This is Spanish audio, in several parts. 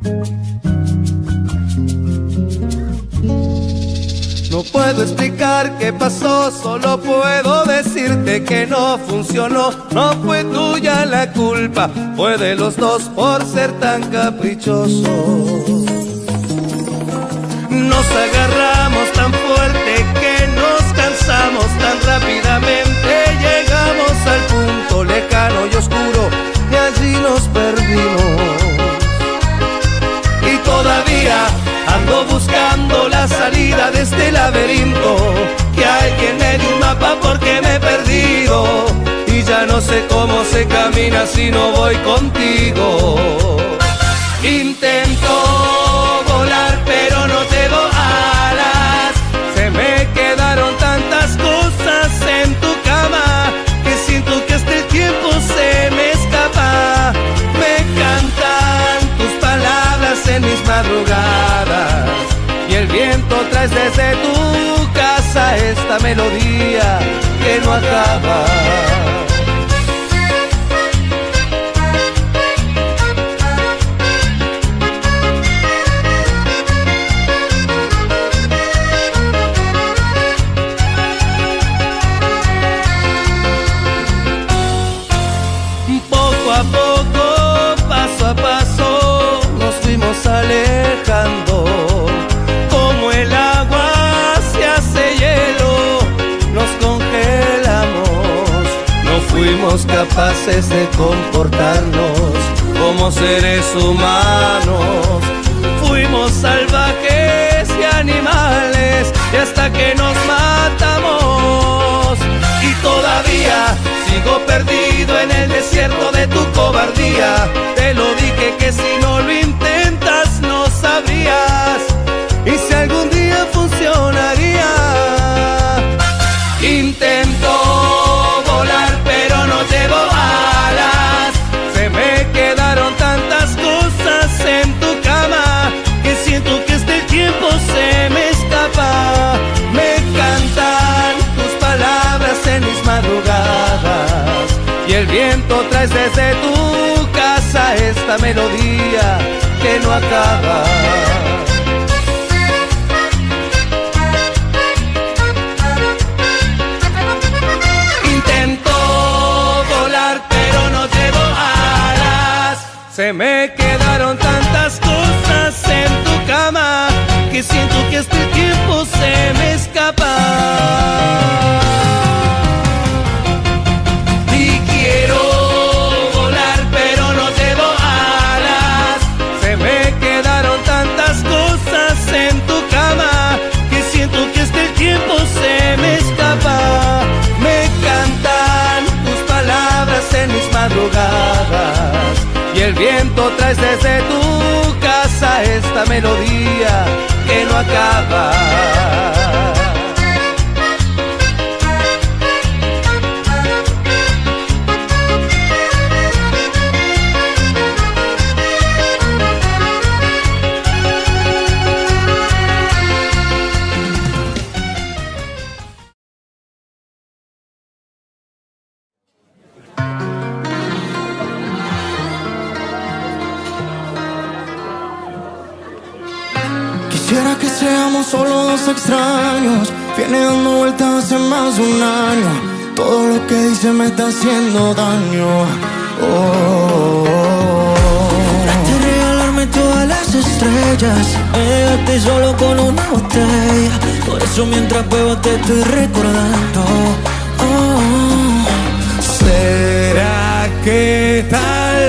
No puedo explicar qué pasó, solo puedo decirte que no funcionó. No fue tuya la culpa, fue de los dos por ser tan caprichosos. Nos agarramos tan fuerte que nos cansamos tan rápidamente. Llegamos al punto lejano y oscuro y allí nos perdimos. Y todavía ando buscando la salida de este laberinto. Que alguien me dé un mapa porque me he perdido y ya no sé cómo se camina si no voy contigo. Intento volar pero no tengo alas. Se me quedaron tantas cosas en tu cama que siento que hasta el tiempo se me escapa. Me cantan tus palabras en mis madrugadas y el viento trae desde tu casa esta melodía que no acaba. Poco a poco, paso a paso, nos fuimos alejando. Como el agua se hace hielo, nos congelamos. No fuimos capaces de comportarnos como seres humanos. Fuimos salvajes y animales y hasta que nos matamos. Y todavía sigo perdido en el desierto de tu cobardía. Te lo dije que si no lo intentas no sabrías y si algún día funcionaría. Intento volar pero no llevo alas. Se me quedaron tantas cosas en tu cama que siento que este tiempo se me escapa. Me cantan tus palabras en mis madrugadas y el viento trae desde tu casa esta melodía que no acaba. Intento volar pero no llevo alas. Se me quedaron tantas cosas en tu cama que siento que hasta el tiempo se me escapa. Y quiero volar pero no llevo alas. Se me quedaron tantas cosas en tu cama que siento que hasta el tiempo se me escapa. Me cantan tus palabras en mis madrugadas y el viento trae desde tu casa esta melodía que no acaba. Quisiera que seamos solo dos extraños. Viene dando vueltas hace más de un año. Todo lo que dice me está haciendo daño. Traté de regalarme todas las estrellas. Me dejaste solo con una botella. Por eso mientras bebo te estoy recordando. ¿Será que tal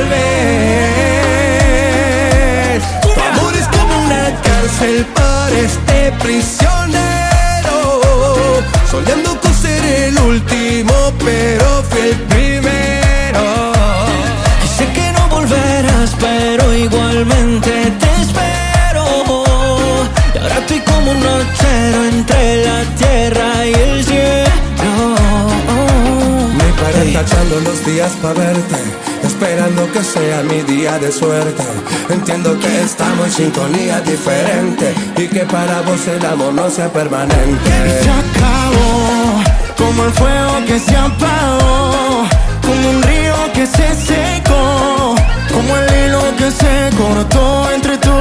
vez tu amor es como una cárcel para este prisionero? Soñando con ser el último, pero fui el primero. Y sé que no volverás, pero igualmente te espero. Y ahora estoy como un nochero entre la tierra y el cielo. Me paré tachando los días pa' verte, esperando que sea mi día de suerte. Entiendo que estamos en sintonía diferente y que para vos el amor no sea permanente. Se acabó, como el fuego que se apagó, como un río que se secó, como el hilo que se cortó entre tú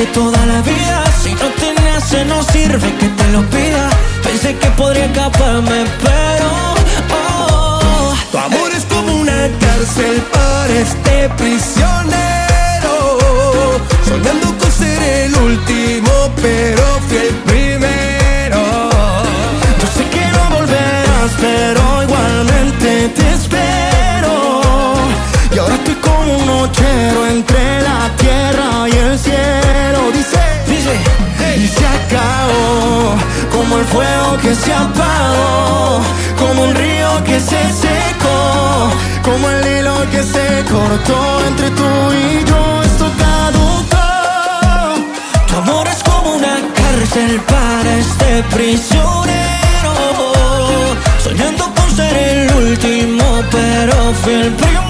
amarte toda la vida. Si no te nace no sirve que te lo pida. Pensé que podría escaparme pero tu amor es como una cárcel para este prisionero, soñando con ser el último pero fui el primero. Yo sé que no volverás pero igualmente te espero. Y ahora estoy como un nochero entre la tierra y el cielo. Dice, y se acabó, como el fuego que se apagó, como un río que se secó, como el hilo que se cortó entre tú y yo. Esto caducó. tu amor es como una cárcel para este prisionero, soñando con ser el último pero fui el primero.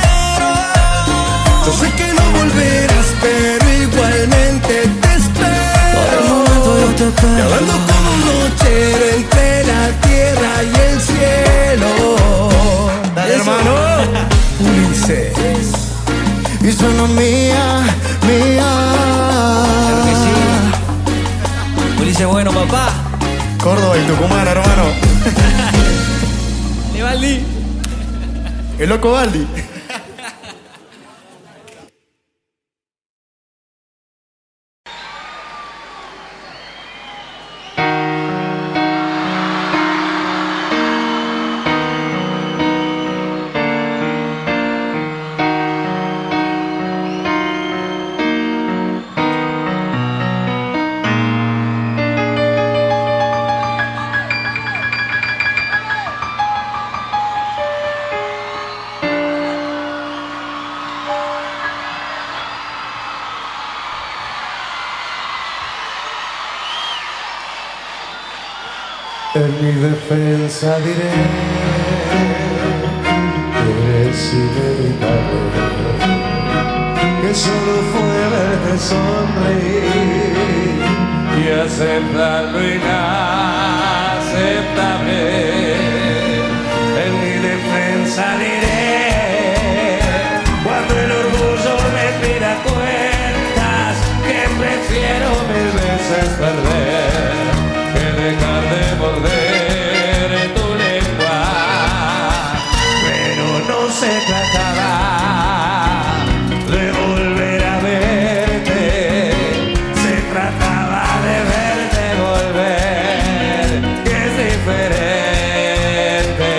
Yo sé que no volverás pero igualmente te espero. Por el momento yo te espero. Y hablando como un nochero entre la tierra y el cielo. Dale, hermano. Ulises. Y suena mía, mía. Claro que sí. Ulises bueno, papá. Córdoba y Tucumán, hermano. Dale, Baldi. El loco Baldi. En mi defensa diré que es inevitable, que solo fue verte sonreír y aceptar lo inaceptable. En mi defensa diré, cuando el orgullo me pida cuentas, que prefiero mil veces perder que dejar de morder tu lengua. Pero no se trataba de volver a verte, se trataba de verte volver, que es diferente.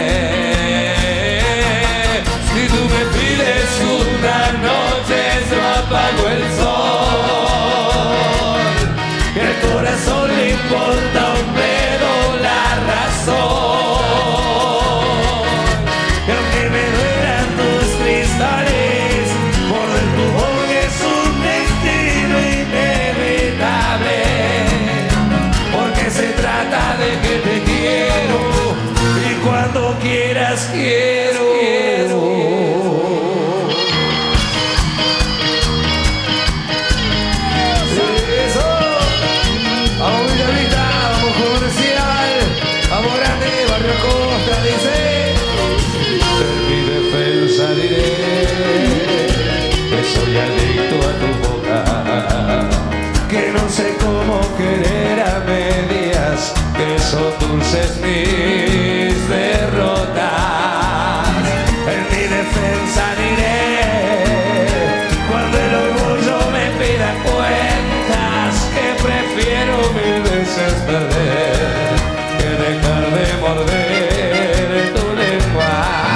Si tú me pides una noche, se me apagó el sol, que al corazón le importa un pedo la razón, que aunque me duelan tus cristales, morder tu boca es un destino inevitable, porque se trata de que te quiero y cuando quieras quiero. Diré que soy adicto a tu boca, que no sé cómo querer a medias, que son dulces mis derrotas. En mi defensa diré, cuando el orgullo me pida cuentas, que prefiero mil veces perder que dejar de morder tu lengua.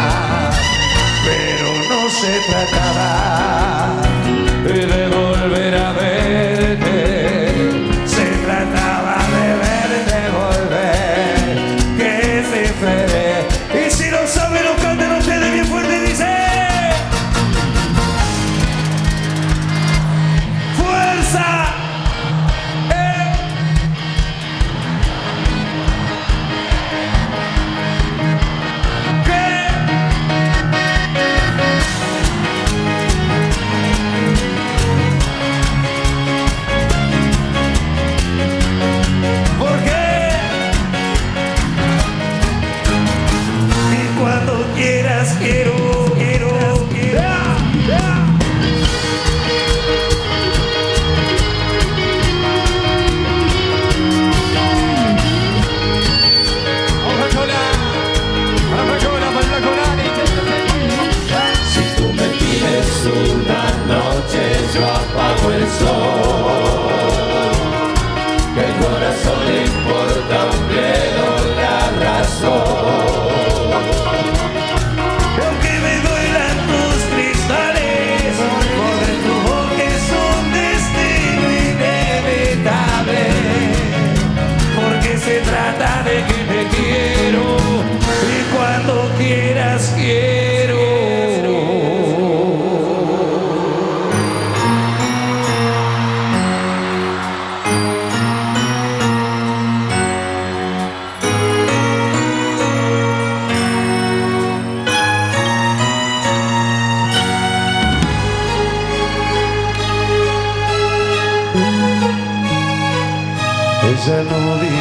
Pero no se trataba de volver a verte, se trataba de verte volver, que es diferente. Y si no saben, lo cantan ustedes bien fuerte y dice: ¡fuerza!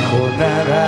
dijo nada,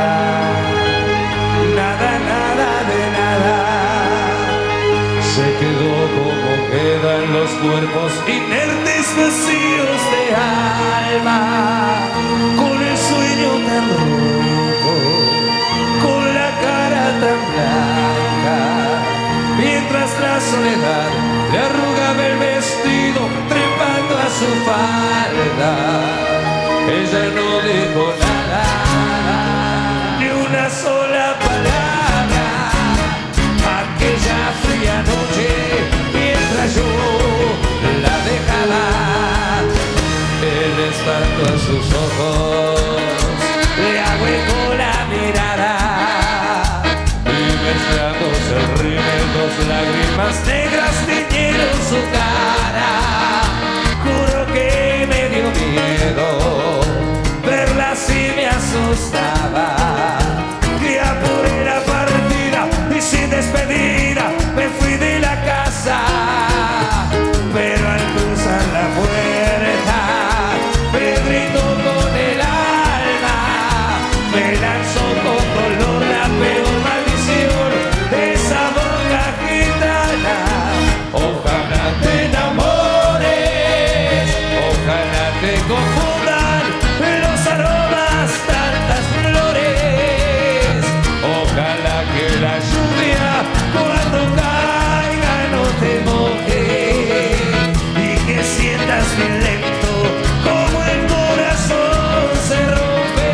nada, nada de nada. Se quedó como quedan los cuerpos inertes vacíos de alma, con el sueño tan rojo, con la cara tan blanca, mientras la soledad le arrugaba el vestido trepando a su falda. Ella no dijo nada, ni una sola palabra, aquella fría noche, mientras yo la dejaba. El espanto a sus ojos le agüecó la mirada, y mezclándose el rímel, dos lágrimas negras tiñeron su cara. Juro que me dio miedo verla así, me asustaba. Que apuré la partida y sin despedida me fui de la casa. Pero al cruzar la puerta me gritó con el alma, me lanzó con dolor la peor maldición de esa boca gitana. Ojalá te enamores, ojalá te confundan los aromas, tantas flores. Ojalá que la lluvia cuando caiga no te moje, y que sientas bien lento como el corazón se rompe.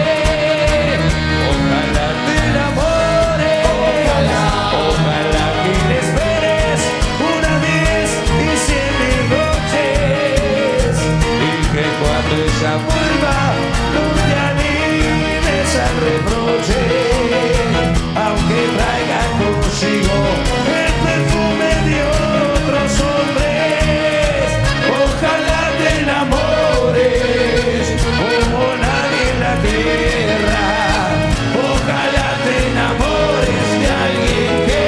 Ojalá te enamores, ojalá que le esperes una 10 y 100.000 noches, y que cuando ella vuelva no te animes al reproche, aunque traiga consigo el perfume de otros hombres. Ojalá te enamores como nadie en la tierra, ojalá te enamores de alguien que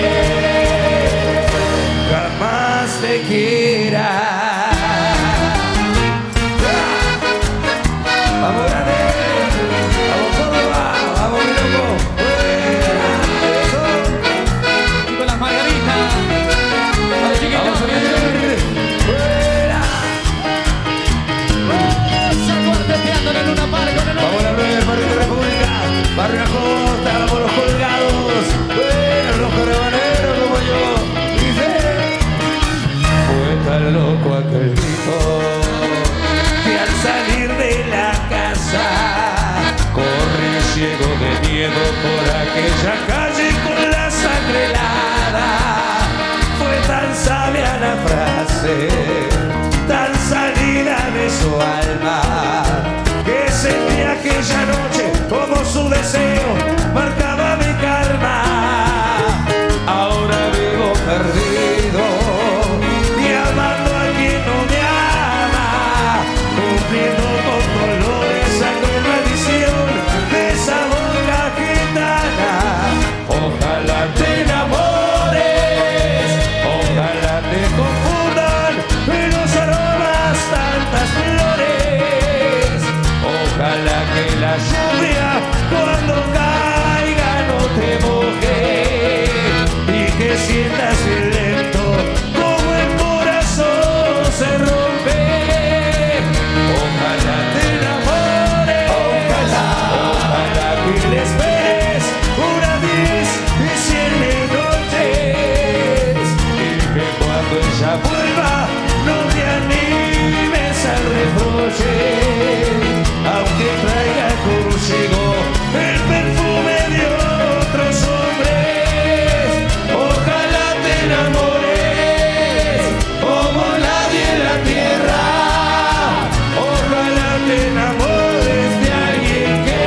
jamás te quiera. Vamos grande, vamos Córdoba, vamos mi loco. Eso. Y con las margaritas, vale, chiquito. Vamos a ver. Fuera. Esa cuarteteando en el Luna Park con el Vamos a la Nueva Barrio de República, Barrio La Costa, vamos los colgados. Bueno, los carabaneros como yo. Dice, fue tan loco aquel grito que al salir de la casa corrí ciego de miedo por aquella calle con la sangre helada. Fue tan sabia la frase, tan salida de su alma, que sentí aquella noche como su deseo marcaba mi karma. Ahora vivo perdido y amando a quien no me ama, cumpliendo con dolor esa cruel maldición de esa boca gitana. Ojalá te enamores, ojalá te confundan los aromas, tantas flores. Ojalá que la lluvia cuando caiga no te moje, y que sientas bien lento como el corazón se rompe. Ojalá te enamores, ojalá que le esperes una 10 y 100.000 noches, y que cuando ella vuelva no te animes al reproche, aunque traiga consigo el perfume de otros hombres. Ojalá te enamores como nadie en la tierra, ojalá te enamores de alguien que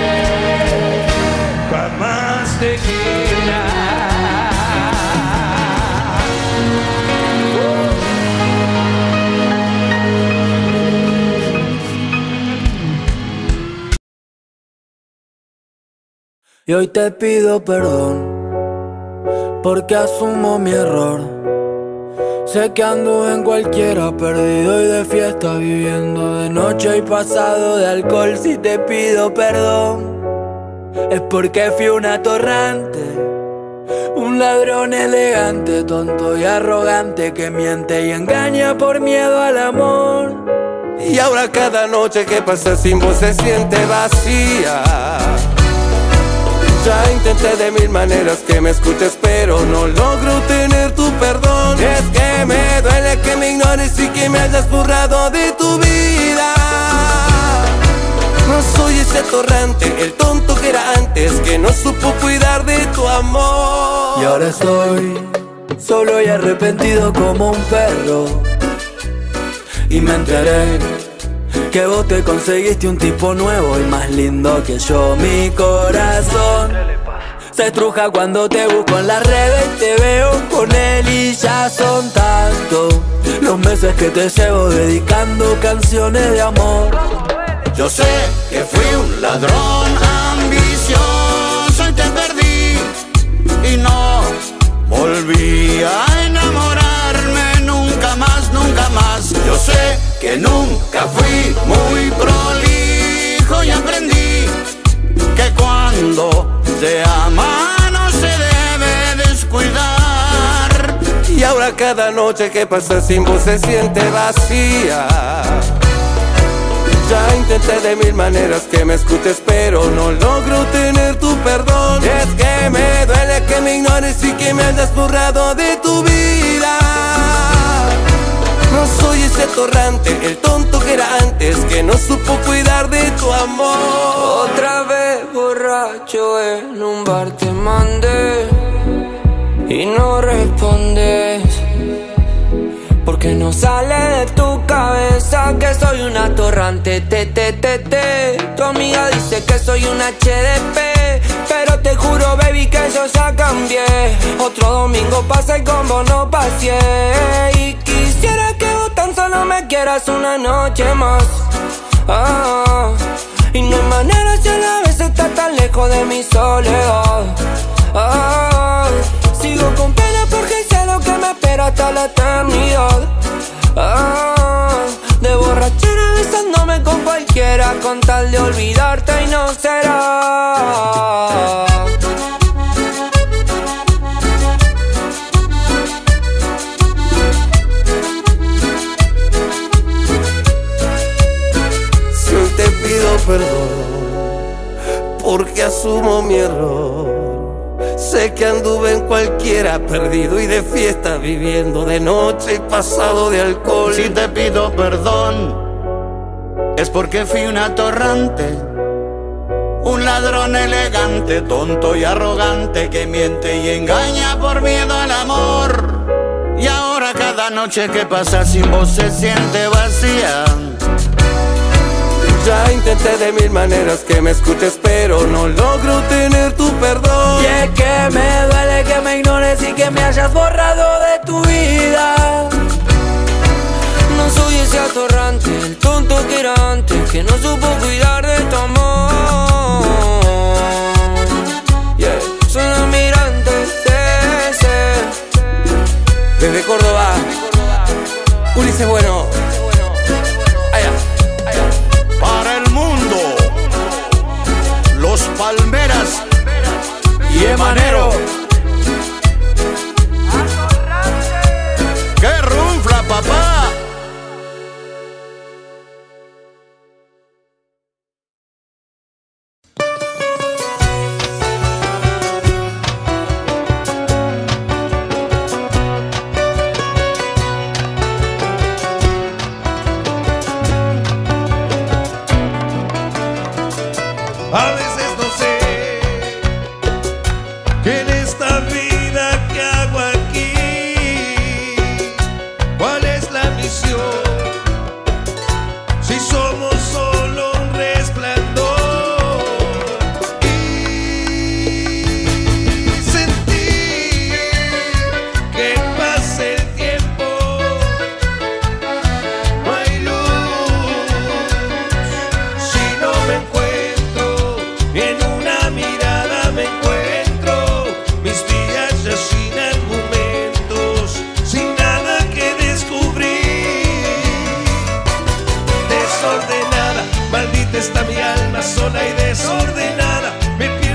jamás te quiera. Y hoy te pido perdón porque asumo mi error. Sé que ando en cualquiera, perdido y de fiesta, viviendo de noche y pasado de alcohol. Si te pido perdón es porque fui un atorrante, un ladrón elegante, tonto y arrogante que miente y engaña por miedo al amor. Y ahora cada noche que pasa sin vos se siente vacía. Ya intenté de mil maneras que me escuches, pero no logro tener tu perdón. Es que me duele que me ignores y que me hayas borrado de tu vida. No soy ese atorrante, el tonto que era antes, que no supo cuidar de tu amor. Y ahora estoy solo y arrepentido como un perro. Y me enteré que vos te conseguiste un tipo nuevo y más lindo que yo. Mi corazón se estruja cuando te busco en las redes y te veo con él, y ya son tantos los meses que te llevo dedicando canciones de amor. Yo sé que fui un ladrón ambicioso y te perdí, y no volví a enamorarme nunca más, nunca más. Yo sé que nunca fui muy prolijo y aprendí que cuando se ama no se debe descuidar. Y ahora cada noche que pasa sin vos se siente vacía. Ya intenté de mil maneras que me escuches, pero no logro tener tu perdón. Es que me duele que me ignores y que me hayas borrado de tu vida. No soy ese atorrante, el tonto que era antes, que no supo cuidar de tu amor. Otra vez borracho en un bar te mandé y no respondes, porque no sale de tu cabeza que soy un atorrante. Tu amiga dice que soy un HDP, pero te juro, baby, que yo ya cambié. Otro domingo pasa y con vos no pasé. Y quisiera que vos tan solo me quieras una noche más. Y no hay manera si a la vez estás tan lejos de mi soledad. Sigo con pena porque sé lo que me espera hasta la eternidad. De borrachera besándome con cualquiera con tal de olvidarte y no será. Si hoy te pido perdón porque asumo mi error. Sé que anduve en cualquiera, perdido y de fiesta, viviendo de noche y pasado de alcohol. Si te pido perdón es porque fui un atorrante, un ladrón elegante, tonto y arrogante que miente y engaña por miedo al amor. Y ahora cada noche que pasa sin vos se siente vacía. Ya intenté de mil maneras que me escuches, pero no logro tener tu perdón. Y es que me duele que me ignores y que me hayas borrado de tu vida. No soy ese atorrante, el tonto que era antes, que no supo cuidar de tu amor. Soy un almirante, desde Córdoba, Ulises Bueno. Para el mundo, Los Palmeras y Emanero. ¡Qué runfla, papá! A veces no sé que en esta vida que hago aquí, cuál es la misión, si somos solo un resplandor. Y sentir que pasa el tiempo, no hay luz si no me encuentro. En una mirada me encuentro mis días ya sin argumentos, sin nada que descubrir. Desordenada, maldita está mi alma sola y desordenada. Me pierdo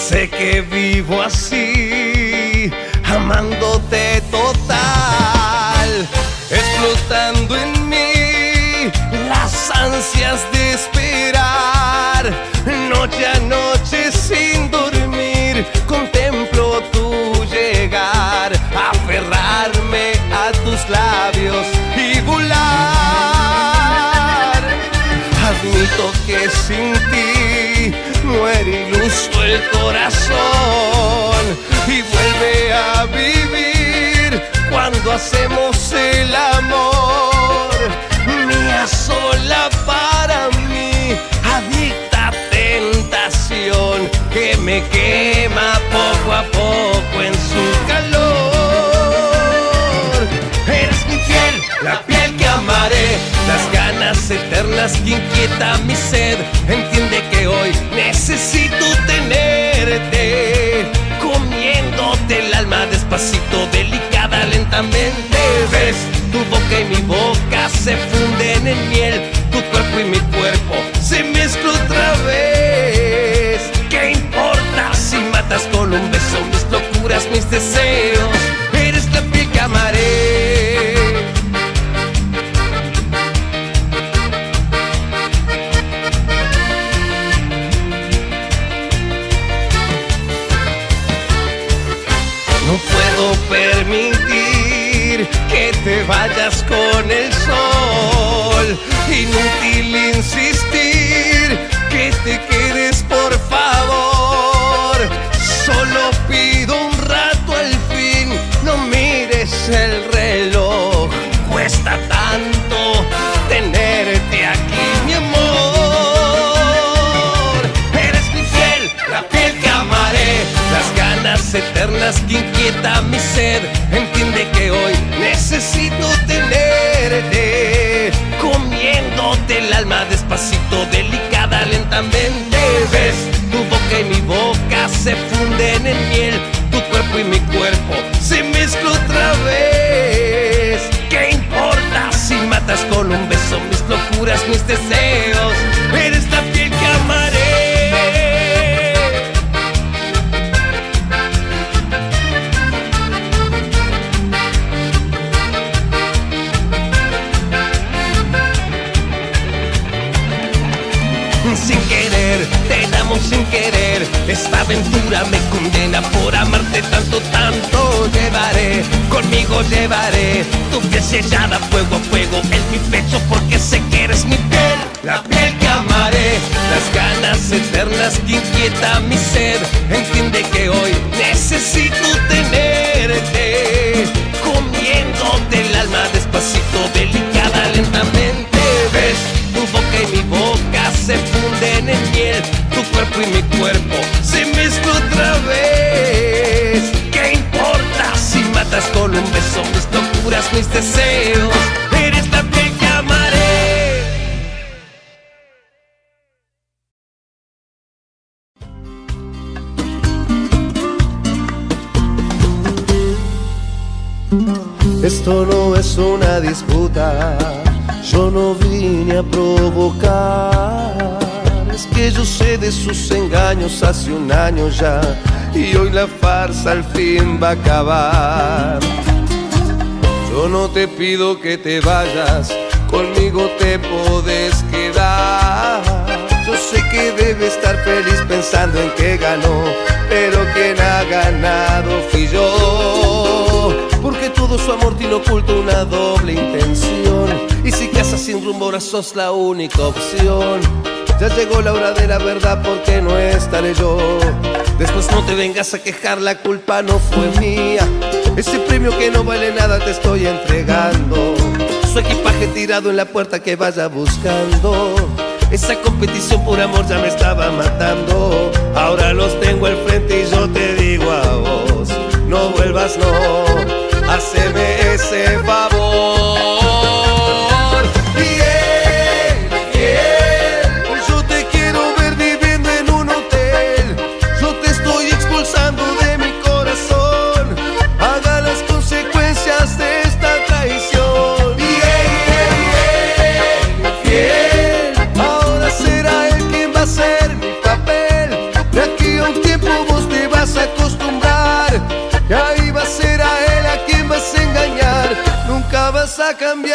Sé que vivo así, amándote total, explotando en mí las ansias de esperar. Noche a noche sin dormir, contemplo tu llegar, aferrarme a tus labios y volar. Admito que sin ti muere iluso el corazón y vuelve a vivir cuando hacemos el amor. Mía sola para mí, adicta tentación que me quema poco a poco en su calor. Eres mi piel, la piel que amaré, las ganas eternas que inquieta mi sed. Entiende que hoy necesito tenerte, comiéndote el alma despacito, delicada, lentamente. Ves, tu boca y mi boca se funden en miel, tu cuerpo y mi cuerpo se mezclan otra vez. ¿Qué importa si matas con un beso mis locuras, mis deseos? Eres la piel que amaré. No puedo permitir que te vayas con el sol. Inútil insistir que te quedes, por favor. Solo pido un rato al fin, no mires el reloj. Cuesta tanto tenerte aquí, mi amor. Eres mi piel, la piel que amaré, las ganas eternas que inquieta mi sed. Entiende que hoy necesito tenerte, comiéndote el alma despacito, delicada, lentamente. Ves, tu boca y mi boca se funden en miel, tu cuerpo y mi cuerpo se mezclan otra vez. ¿Qué importa si matas con un beso mis locuras, mis deseos? Eres la piel que amaré. Sin querer, te damos sin querer. Esta aventura me condena por amarte tanto, tanto. Llevaré, conmigo llevaré tu piel sellada fuego a fuego en mi pecho, porque sé que eres mi piel, la piel que amaré, las ganas eternas que inquieta mi sed. Entiende que hoy necesito tenerte, comiéndote el alma despacito, delicada, lentamente. Ves, tu boca y mi boca se funden en miel, tu cuerpo y mi cuerpo se mezclan otra vez. ¿Qué importa si matas con un beso mis locuras, mis deseos? Eres la piel que amaré. Esto no es una disputa, yo no vine a provocar. Es que yo sé de sus engaños hace un año ya, y hoy la farsa al fin va a acabar. Yo no te pido que te vayas, conmigo te podés quedar. Yo sé que debe estar feliz pensando en que ganó, pero quien ha ganado fui yo. Porque todo su amor tiene oculto una doble intención, y si casas sin rumbo ahora sos la única opción. Ya llegó la hora de la verdad, porque no estaré yo. Después no te vengas a quejar, la culpa no fue mía. Ese premio que no vale nada te estoy entregando. Su equipaje tirado en la puerta que vaya buscando. Esa competición por amor ya me estaba matando. Ahora los tengo al frente y yo te digo a vos: no vuelvas, no, haceme ese favor. Yo te quiero ver viviendo en un hotel. Yo te estoy expulsando de mi corazón. Haga las consecuencias de esta traición. Ahora será él quien va a hacer mi papel. De aquí a un tiempo vos a cambiar.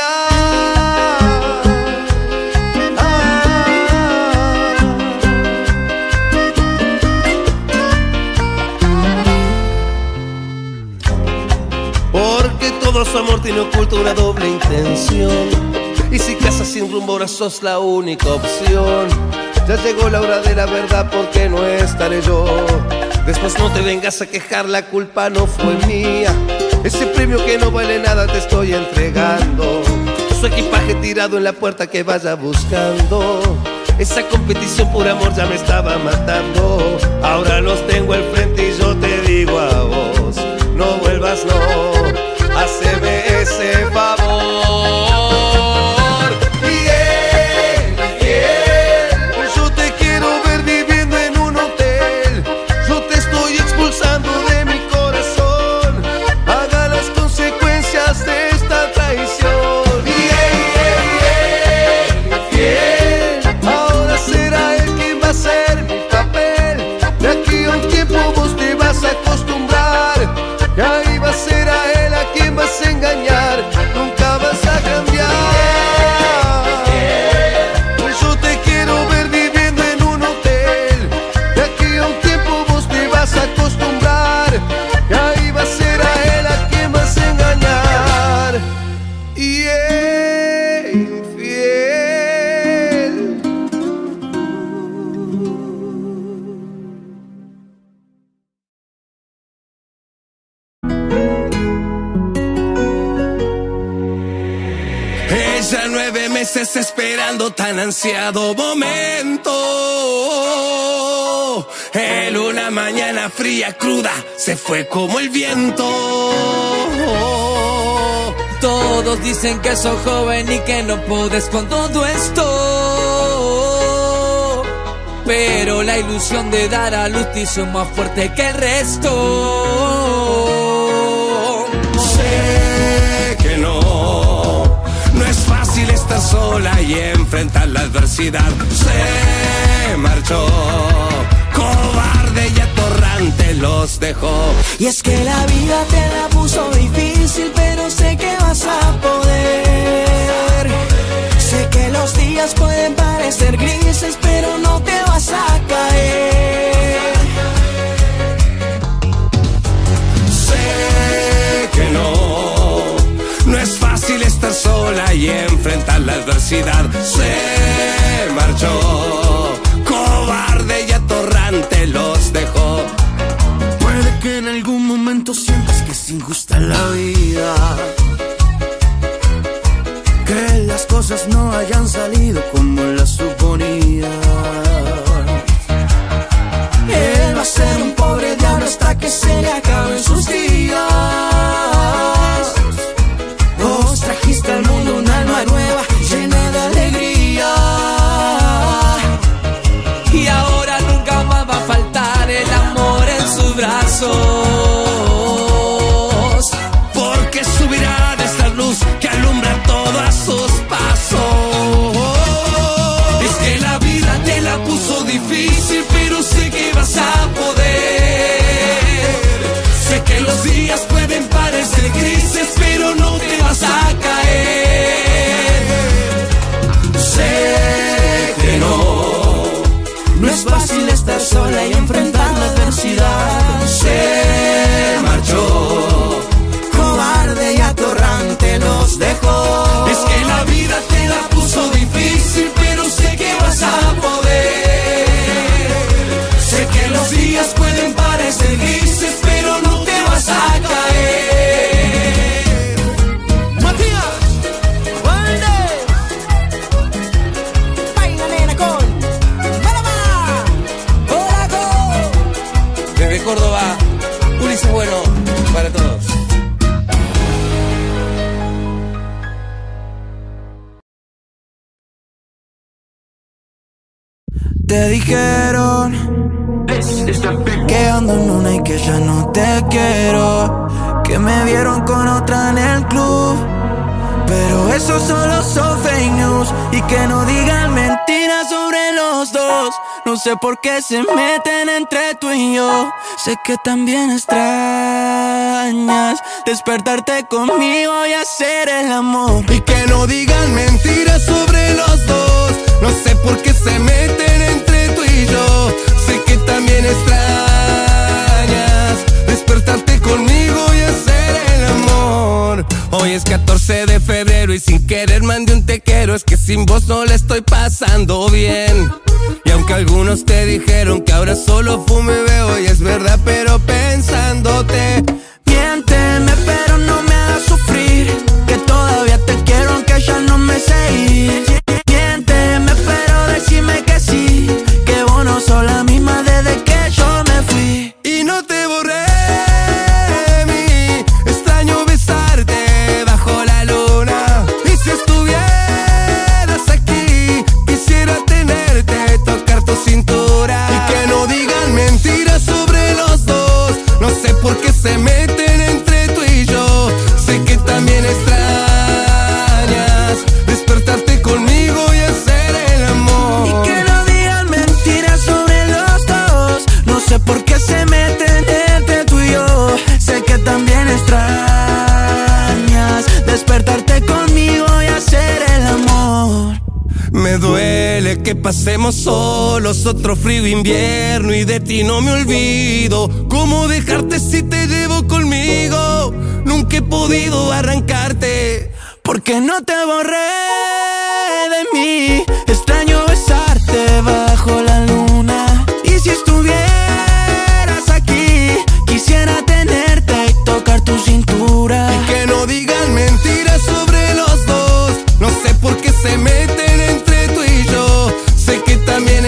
Porque todo su amor tiene oculto una doble intención. Y si casas sin rumbo ahora sos la única opción. Ya llegó la hora de la verdad, porque no estaré yo. Después no te vengas a quejar, la culpa no fue mía. Ese premio que no vale nada te estoy entregando. Su equipaje tirado en la puerta que vaya buscando. Esa competición por amor ya me estaba matando. Ahora los tengo al frente y yo te digo a vos: no vuelvas, no, haceme ese favor. Yo te quiero ver viviendo en un hotel. Yo te estoy expulsando de mi corazón. Haga las consecuencias de esta traición. Ahora será él quien va a ser mi papel. De aquí a un tiempo vos te vas a acostumbrar. Y ahí va a ser a él a quien vas a engañar. Nunca vas a cambiar. Yo te quiero ver viviendo en un hotel. De aquí a un tiempo vos te vas a acostumbrar. Y ahí va a ser a él a quien vas a engañar. Y infiel. Ella 9 meses esperando tan ansiado momento. Él una mañana fría, cruda, se fue como el viento. Todos dicen que sos joven y que no podés con todo esto, pero la ilusión de dar a luz te hizo más fuerte que el resto. Sé que no es fácil estar sola y enfrentar la adversidad. Se marchó, cobarde y atorrante los dejó. Y es que la vida te la puso difícil, pero sé que vas a poder. Sé que los días pueden parecer grises, pero no te vas a caer. Sé que no es fácil estar sola y enfrentar la adversidad. Se marchó, cobarde y atorrante los dejó. Puede que en algún momento sientas que es injusta la vida, que las cosas no hayan salido como las suponía. Él va a ser un pobre diablo hasta que se le acaben sus días. Vos trajiste al mundo un alma nueva, llena de alegría. Y ahora nunca más va a faltar el amor en sus brazos, porque su mirada es la luz que alumbra todos sus pasos. Es que la vida te la puso difícil, pero sé que vas a poder. Sé que los días pueden parecer grises, pero no te vas a caer. Sé que no es fácil estar sola y enfrentar la adversidad. Se marchó, Cobarde y atorrante nos dejó. es que la vida te la puso difícil, pero sé que vas a poder. Sé que los días pueden parecer grises, pero no te vas a caer. Matías, baila nena con Panamá. ¡Hola, Desde Córdoba, Ulises Bueno, para todos. Te dijeron que ando en una y que ya no te quiero, que me vieron con otra en el club, pero eso solo son fake news. Y que no digan mentiras sobre los dos. No sé por qué se meten entre tú y yo. Sé que también extrañas extrañas despertarte conmigo y hacer el amor. Y que no digan mentiras sobre los dos. No sé por qué se meten entre tú y yo. Sé que también extrañas despertarte conmigo y hacer el amor. Hoy es 14 de febrero y sin querer mandé un te quiero. Es que sin vos no la estoy pasando bien. Y aunque algunos te dijeron que ahora solo fumo y veo, y es verdad, pero pensándote. Miénteme pero no me hagas sufrir, que todavía te quiero aunque ya no me sé ir. Miénteme pero decime que sí, que vos no sos la misma desde que yo me fui. Y no te borré de mí, extraño besarte bajo la luna. Y si estuvieras aquí, quisiera tenerte, tocar tu cintura. Y que no digan mentiras sobre los dos. No sé por qué se meten entre tú y yo. Sé que también extrañas despertarte conmigo y hacer el amor. Y que no digan mentiras sobre los dos. No sé por qué se meten entre tú y yo. Sé que también extrañas despertarte conmigo y hacer el amor. Me duele que pasemos solos otro frío invierno y de ti no me olvido. ¿Cómo dejarte si te llevo conmigo? Nunca he podido arrancarte. Porque no te borré de mí. Extraño besarte bajo la luna. Y si estuvieras aquí, quisiera tenerte y tocar tu cintura. Y que no digan mentiras sobre los dos. No sé por qué se meten entre tú y yo. Sé que también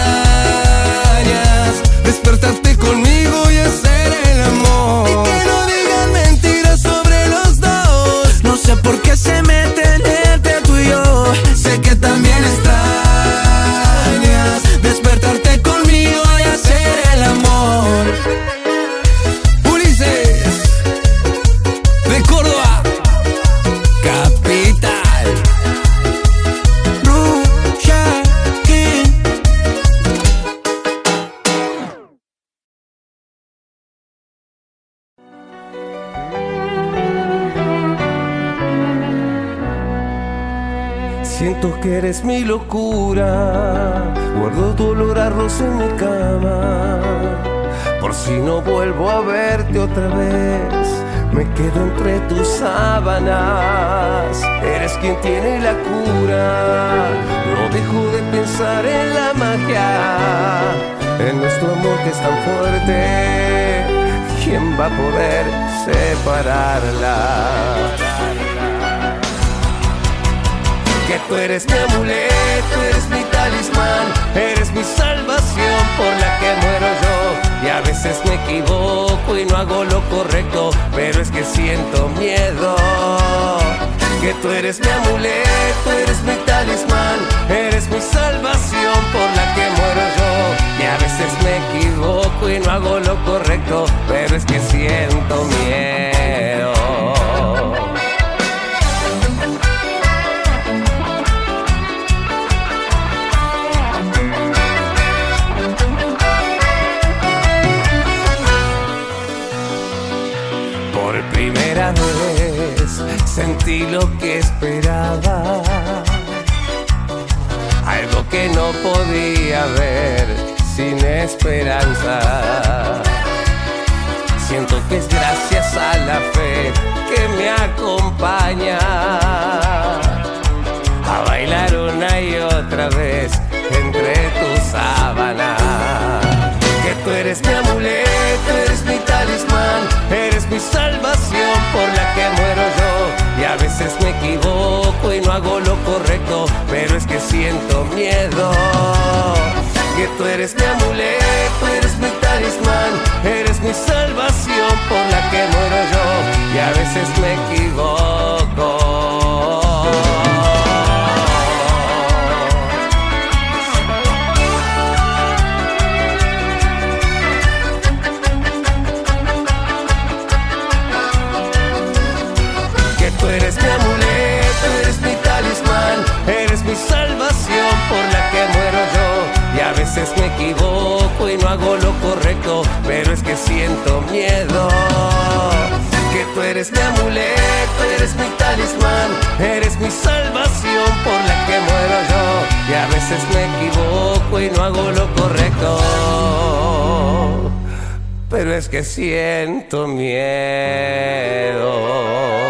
extrañas despertarte conmigo y hacer el amor. Y que no digan mentiras sobre los dos. No sé por qué se meten entre tú y yo. Sé que también extrañas despertarte conmigo y hacer el amor. Ulises de Córdoba, capital. Ruya King. Siento que eres mi locura, guardo tu olor a rosa en mi cama. Por si no vuelvo a verte otra vez, me quedo entre tus sábanas. Eres quien tiene la cura, no dejo de pensar en la magia, en nuestro amor que es tan fuerte. ¿Quién va a poder separarla? Que tú eres mi amuleto, eres mi talismán, eres mi salvación por la que muero yo. Y a veces me equivoco y no hago lo correcto, pero es que siento miedo. Que tú eres mi amuleto, eres mi talismán, eres mi salvación por la que muero yo. Y a veces me equivoco y no hago lo correcto, pero es que siento miedo. Primera vez sentí lo que esperaba, algo que no podía ver sin esperanza. Siento que es gracias a la fe que me acompaña a bailar una y otra vez entre tus sábanas. Que tú eres mi amuleto, eres mi talismán, eres mi salvación por la que muero yo. Y a veces me equivoco y no hago lo correcto, pero es que siento miedo. Que tú eres mi amuleto, eres mi talismán, eres mi salvación por la que muero yo. Y a veces me equivoco. Tú eres mi amuleto, eres mi talismán, eres mi salvación por la que muero yo. Y a veces me equivoco y no hago lo correcto, pero es que siento miedo. eres mi amuleto, eres mi talismán, eres mi salvación por la que muero yo. Y a veces me equivoco y no hago lo correcto, pero es que siento miedo.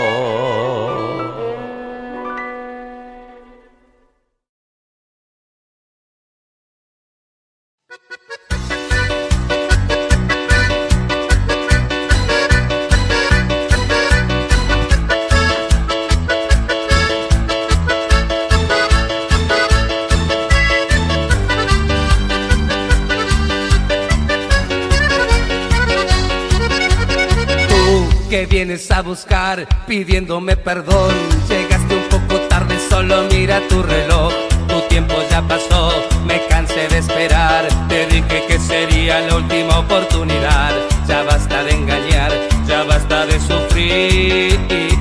Que vienes a buscar pidiéndome perdón, llegaste un poco tarde, solo mira tu reloj. Tu tiempo ya pasó, me cansé de esperar, te dije que sería la última oportunidad. Ya basta de engañar, ya basta de sufrir.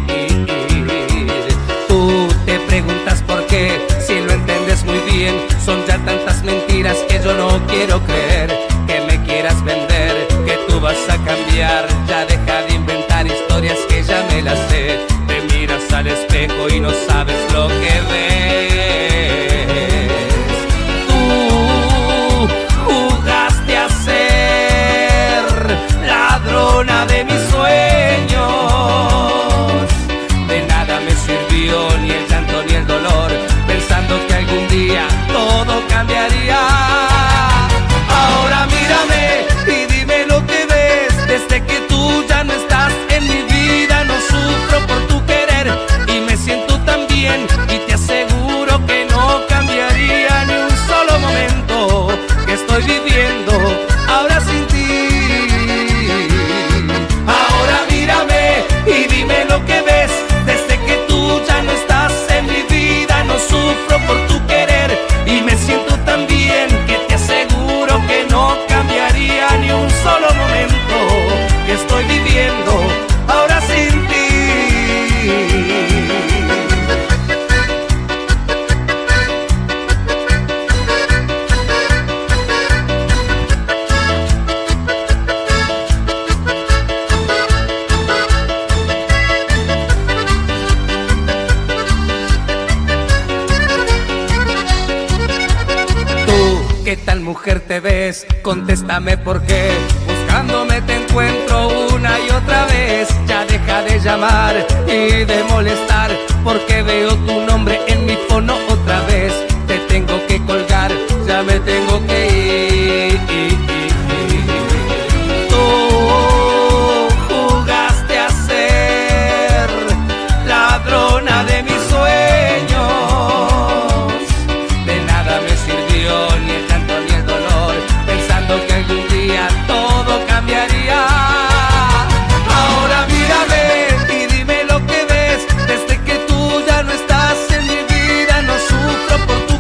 Tú te preguntas por qué, si lo entiendes muy bien, son ya tantas mentiras que yo no quiero creer. Que me quieras vender, que tú vas a cambiar, ya deja de inventar historias que ya me las sé. Te miras al espejo y no sabes lo que ves. Tú jugaste a ser ladrona de mis sueños. De nada me sirvió ni el llanto ni el dolor, pensando que algún día todo cambiaría. Ahora mírame y dime lo que ves. Desde que tú ya no estás en mi vida, no sufro por tu querer y me siento tan bien, y te aseguro que no cambiaría ni un solo momento que estoy viviendo ahora sin ti. Ahora mírame y dime lo que ves. Desde que tú ya no estás en mi vida, no sufro por tu querer y me siento tan bien, que te aseguro que no cambiaría ni un solo momento que estoy viviendo ahora sin ti. ¿Qué tal mujer te ves? Contéstame por qué. Buscándome te encuentro una y otra vez. Ya deja de llamar y de molestar, porque veo tu nombre en mi fono otra vez. Te tengo que colgar, ya me tengo que ir. Tú jugaste a ser ladrona de mis sueños. De nada me sirvió ni el llanto ni el dolor, pensando que algún día todo cambiaría. Ahora mírame y dime lo que ves. Desde que tú ya no estás en mi vida, no sufro por tu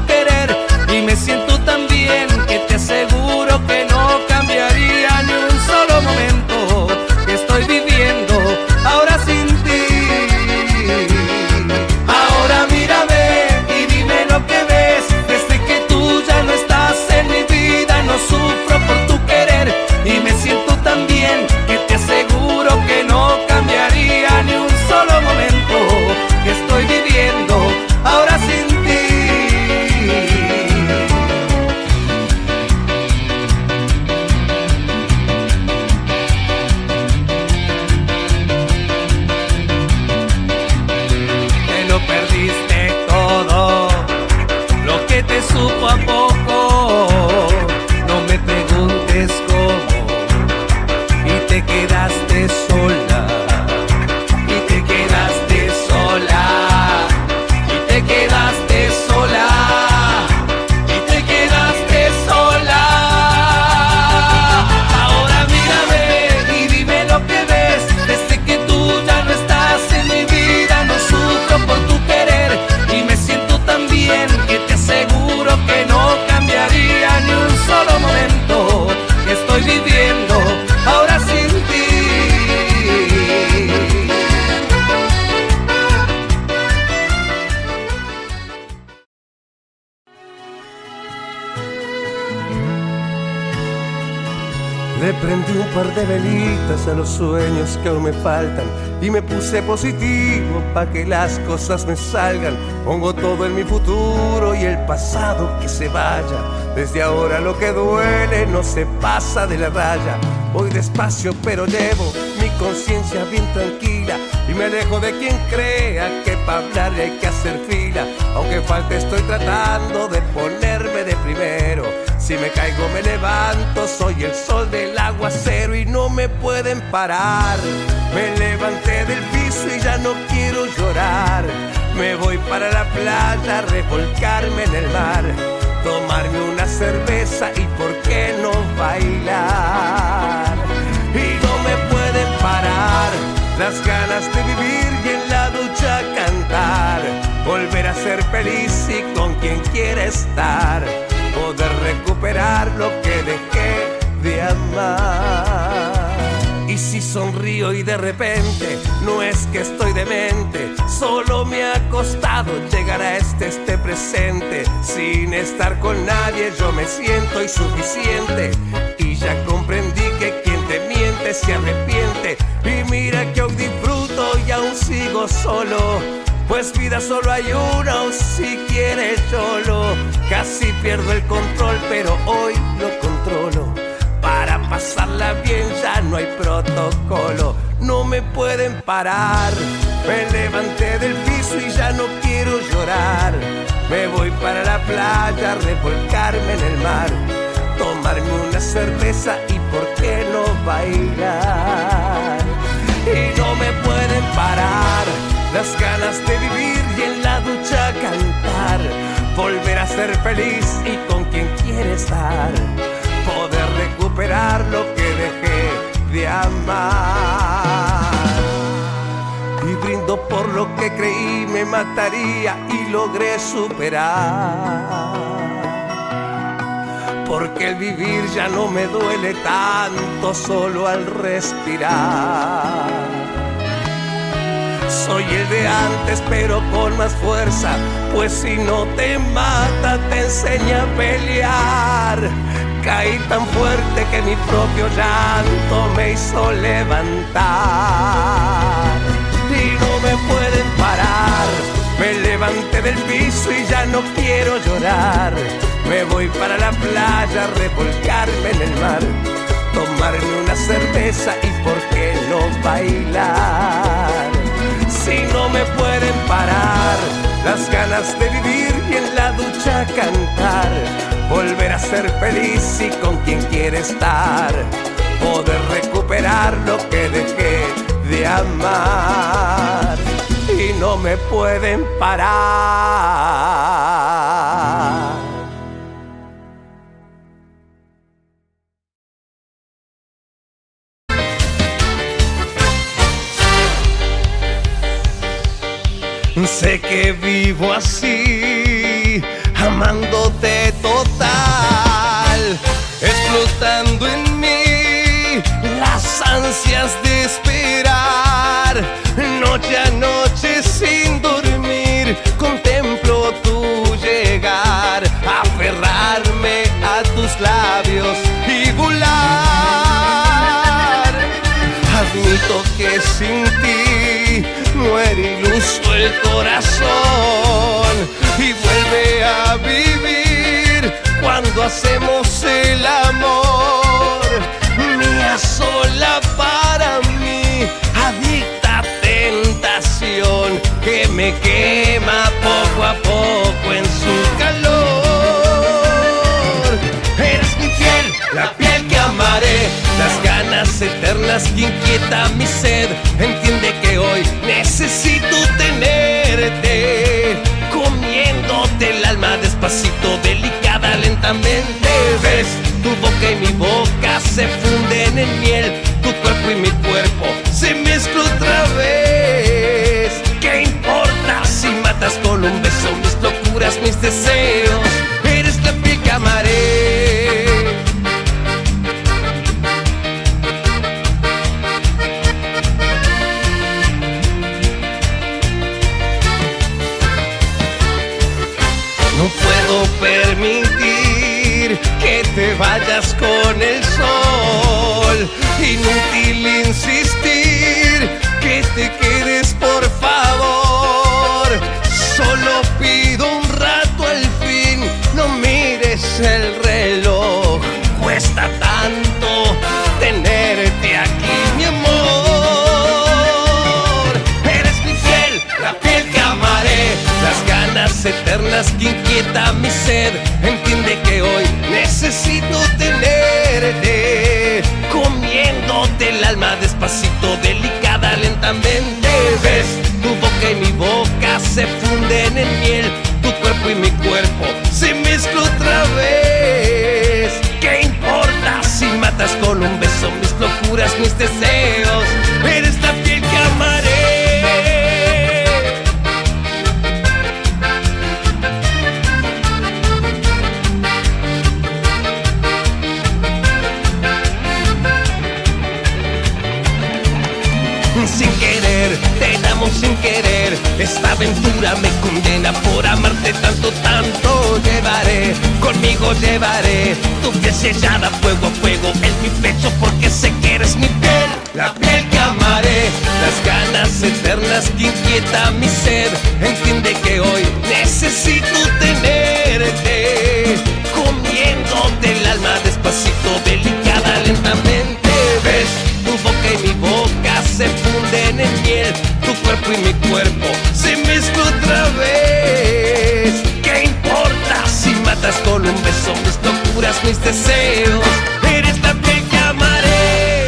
Le prendí un par de velitas a los sueños que aún me faltan y me puse positivo pa' que las cosas me salgan. Pongo todo en mi futuro y el pasado que se vaya. Desde ahora lo que duele no se pasa de la raya. Voy despacio pero llevo mi conciencia bien tranquila y me alejo de quien crea que pa' hablar hay que hacer fila. Aunque falte estoy tratando de ponerme de primero. Si me caigo me levanto, soy el sol del aguacero y no me pueden parar. Me levanté del piso y ya no quiero llorar. Me voy para la playa a revolcarme en el mar, tomarme una cerveza y por qué no bailar. Y no me pueden parar las ganas de vivir y en la ducha cantar, volver a ser feliz y con quien quiera estar, poder recuperar lo que dejé de amar. Y si sonrío y de repente no es que estoy demente, solo me ha costado llegar a este presente. Sin estar con nadie yo me siento insuficiente y ya comprendí que quien te miente se arrepiente. Y mira que hoy disfruto y aún sigo solo, pues vida solo hay una, o si quieres solo. Casi pierdo el control pero hoy lo controlo. Para pasarla bien ya no hay protocolo. No me pueden parar. Me levanté del piso y ya no quiero llorar. Me voy para la playa a revolcarme en el mar, tomarme una cerveza y por qué no bailar. Y no me pueden parar las ganas de vivir y en la ducha cantar, volver a ser feliz y con quien quiere estar, poder recuperar lo que dejé de amar. Y brindo por lo que creí me mataría y logré superar, porque el vivir ya no me duele tanto solo al respirar. Soy el de antes pero con más fuerza, pues si no te mata te enseña a pelear. Caí tan fuerte que mi propio llanto me hizo levantar. Y no me pueden parar. Me levanté del piso y ya no quiero llorar. Me voy para la playa a revolcarme en el mar, tomarme una cerveza y por qué no bailar. Si no me pueden parar las ganas de vivir y en la ducha cantar, volver a ser feliz y con quien quiere estar, poder recuperar lo que dejé de amar. Y no me pueden parar. Sé que vivo así, amándote total, explotando en mí las ansias de esperar. Noche a noche sin dormir, contemplo tu llegar, aferrarme a tus labios y volar. Admito que sin ti muere iluso el corazón y vuelve a vivir cuando hacemos el amor. Mía sola para mí, adicta tentación que me quema poco a poco en su calor. Eres mi piel, la piel que amaré, las ganas eternas que inquieta mi sed. Entiende que hoy necesito tenerte, comiéndote el alma despacito, delicada, lentamente. Ves, tu boca y mi boca se funden en miel, tu cuerpo y mi cuerpo se mezclan otra vez. ¿Qué importa si matas con un beso mis locuras, mis deseos? Eres la piel que amaré. No puedo permitir que te vayas con el sol. Inútil insistir que te quedes, por favor. Solo pido un rato al fin, no mires el reloj. Cuesta tanto tenerte aquí, mi amor. Eres mi piel, la piel que amaré, las ganas eternas que inquieta mi sed. Entiende que hoy necesito tenerte, comiéndote el alma despacito, delicada, lentamente. Ves, tu boca y mi boca se funden en miel, tu cuerpo y mi cuerpo se mezclan otra vez. ¿Qué importa si matas con un beso mis locuras, mis deseos? Eres la piel que amaré. Sin querer, te amo sin querer. Esta aventura me condena por amarte tanto, tanto. Llevaré, conmigo llevaré tu piel sellada fuego a fuego en mi pecho, porque sé que eres mi piel, la piel que amaré, las ganas eternas que inquieta mi sed. Entiende que hoy necesito tenerte, comiéndote el alma despacito, delicada, lentamente. Ves, tu boca y mi boca se funden en miel, tu cuerpo y mi cuerpo se mezclan otra vez. ¿Qué importa si matas con un beso mis locuras, mis deseos? Eres la piel que amaré.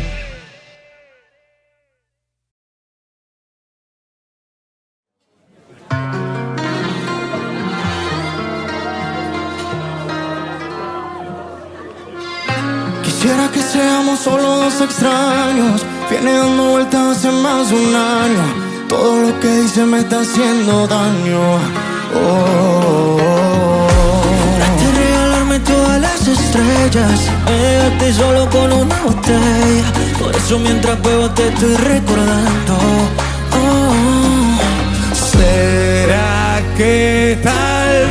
Quisiera que seamos solo dos extraños. Viene dando vueltas hace más de un año. Todo lo que hice me está haciendo daño. Juraste regalarme todas las estrellas, me dejaste solo con una botella. Por eso mientras bebo te estoy recordando. ¿Será que tal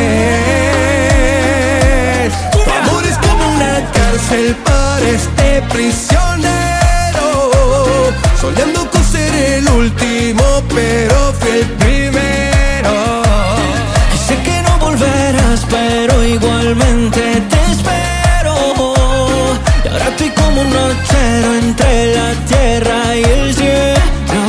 vez tu amor es como una cárcel para este prisionero? Soñando con ser el último, pero fui el primero. Y sé que no volverás, pero igualmente te espero. Y ahora estoy como un nochero entre la tierra y el cielo.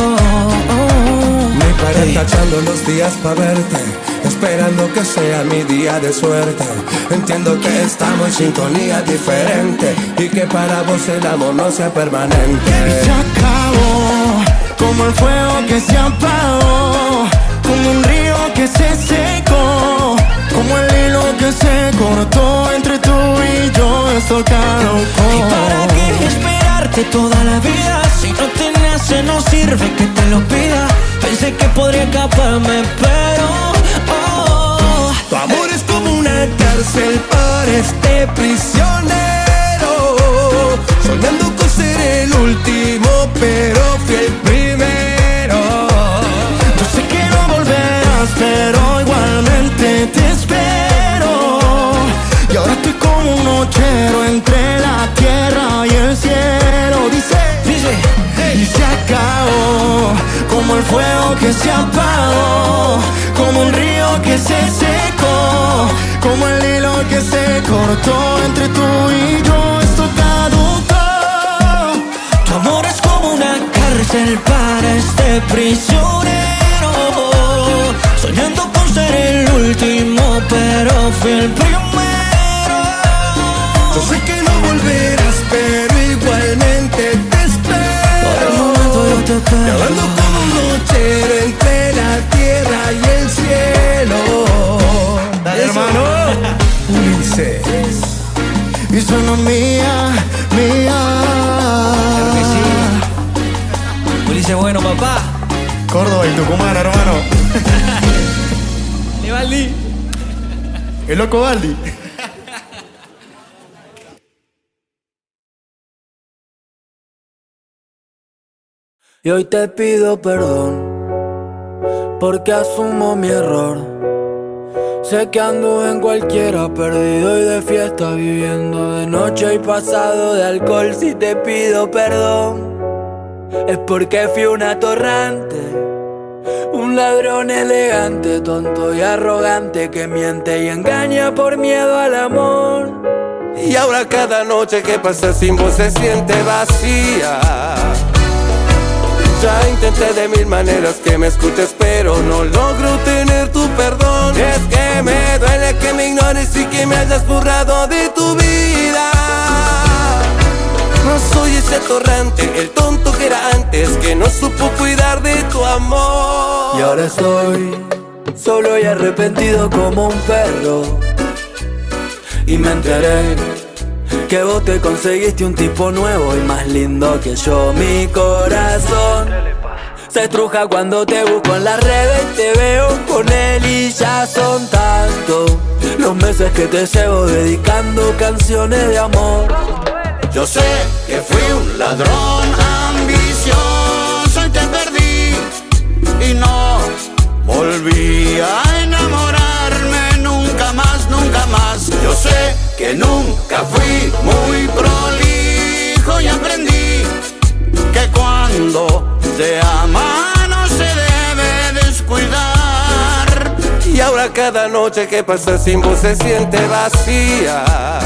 Mi pared está echando los días pa' verte, esperando que sea mi día de suerte. Entiendo que estamos en sintonía diferente y que para vos el amor no sea permanente. Se acabó, como el fuego que se apagó, como un río que se secó, como el hilo que se cortó entre tú y yo. Esto caducó. ¿Y para qué esperarte toda la vida? Si no te nace no sirve que te lo pida. Pensé que podría escaparme, pero tu amor es como una cárcel para este prisionero. Soñando con ser el último, pero fui el primero. Yo sé que no volverás, pero igualmente te espero. Y ahora estoy como un nochero entre la tierra y el cielo. Dice, y se acabó, como el fuego que se apagó, como un río que se secó, como el hilo que se cortó entre tú y yo. Esto caducó. tu amor es como una cárcel para este prisionero. Soñando con ser el último, pero fui el primero. Yo sé que no volverás, pero igualmente te espero. Por el momento yo te espero. Llevando como un nochero entre la tierra y el cielo. Dale, hermano. Ulises. Y suena mía, mía. Claro que sí. Ulises bueno, papá. Córdoba y Tucumán, hermano. Le Valdi. El loco Baldi. Y hoy te pido perdón, porque asumo mi error. Sé que ando en cualquiera, perdido y de fiesta, viviendo de noche y pasado de alcohol. Si te pido perdón, es porque fui un atorrante, un ladrón elegante, tonto y arrogante, que miente y engaña por miedo al amor. Y ahora cada noche que pasa sin vos se siente vacía. Ya intenté de mil maneras que me escuches, pero no logro tener tu perdón. Es que me duele que me ignores y que me hayas borrado de tu vida. No soy ese atorrante, el tonto que era antes, que no supo cuidar de tu amor. Y ahora estoy solo y arrepentido como un perro. Y me enteré que vos te conseguiste un tipo nuevo y más lindo que yo. Mi corazón se estruja cuando te busco en las redes y te veo con él, y ya son tantos los meses que te llevo dedicando canciones de amor. Yo sé que fui un ladrón ambicioso y te perdí, y no volví a enamorarme nunca más, nunca más. Yo sé que nunca fui muy prolijo y aprendí que cuando se ama no se debe descuidar. Y ahora cada noche que pasa sin vos se siente vacía.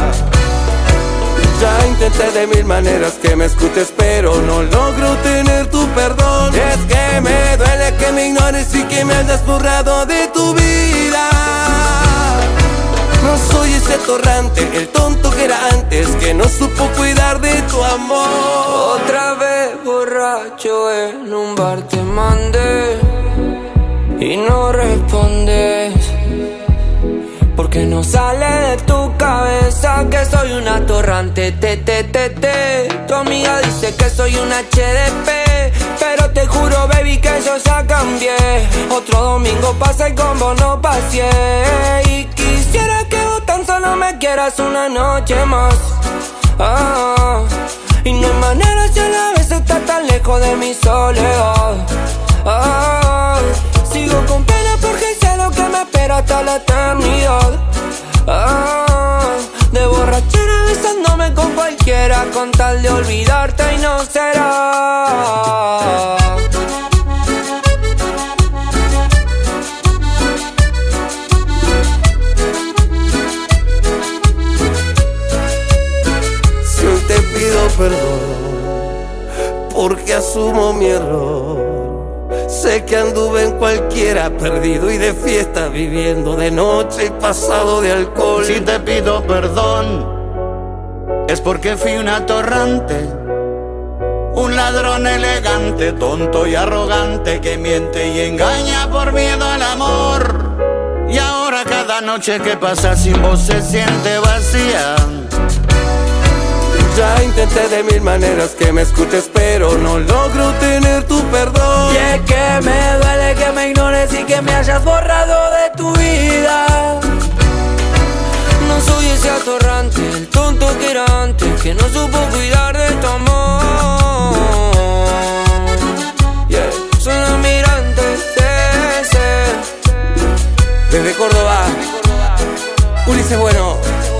Ya intenté de mil maneras que me escuches, pero no logro tener tu perdón. Es que me duele que me ignores y que me hayas borrado de tu vida. No soy ese atorrante, el tonto que era antes, que no supo cuidar de tu amor. Otra vez borracho en un bar te mandé y no respondes, porque no sale de tu cabeza que soy un atorrante. Tu amiga dice que soy un HDP, pero te juro, baby, que yo ya cambié. Otro domingo pasa y con vos no pasé, y quisiera que vos tan solo me quieras una noche más. Y no hay manera si a la vez estás tan lejos de mi soledad. Sigo con pena porque sé lo que me espera hasta la eternidad. De borrachera besándome con cualquiera con tal de olvidarte y no será. Si hoy te pido perdón porque asumo mi error. Sé que anduve en cualquiera, perdido y de fiesta, viviendo de noche y pasado de alcohol. Si te pido perdón es porque fui un atorrante, un ladrón elegante, tonto y arrogante, que miente y engaña por miedo al amor. Y ahora cada noche que pasa sin vos se siente vacía. Ya intenté de mil maneras que me escuches, pero no logro tener tu perdón. Y es que me duele que me ignores y que me hayas borrado de tu vida. No soy ese atorrante, el tonto que era antes, que no supo cuidar de tu amor. Soy un almirante, Desde Córdoba, Ulises Bueno.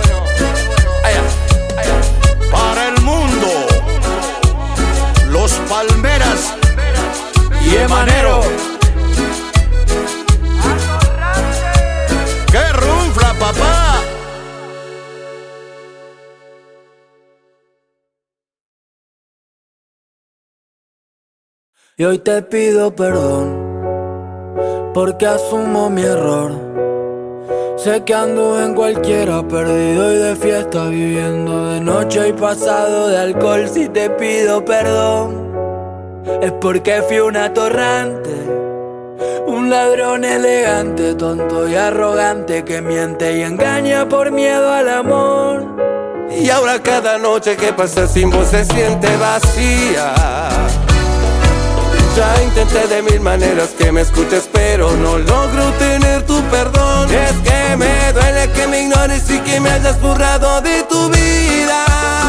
Para el mundo, Los Palmeras y Emanero. ¡Qué runfla, papá! Y hoy te pido perdón porque asumo mi error. Sé que ando en cualquiera, perdido y de fiesta, viviendo de noche y pasado de alcohol. Si te pido perdón es porque fui un atorrante, un ladrón elegante, tonto y arrogante, que miente y engaña por miedo al amor. Y ahora cada noche que pasa sin vos se siente vacía. Ya intenté de mil maneras que me escuches, pero no logro tener tu perdón. Es que me duele que me ignores y que me hayas borrado de tu vida.